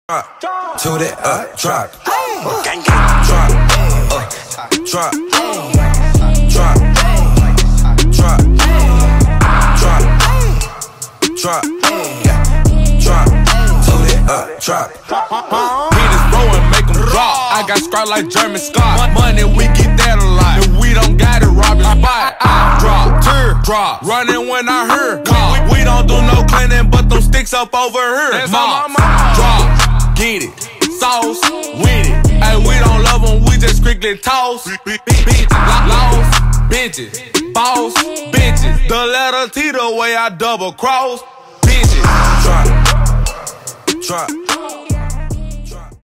To that drop, Gang, gang. drop, drop, drop, drop, drop, drop, to that drop. Hit his row and make him drop. I got scrapped like German Scott. Money, we get that a lot. If we don't got it, rob the spot. I drop, tear, drop. Running when I hear call. We don't do no cleaning, but them sticks up over here. That's all my mom. Drop, get it. Sauce, with it. Hey, we don't love them, we just strictly toss. Bitches, lost, bitches, boss, bitches. The letter T the way I double cross. Bitches. Drop, drop.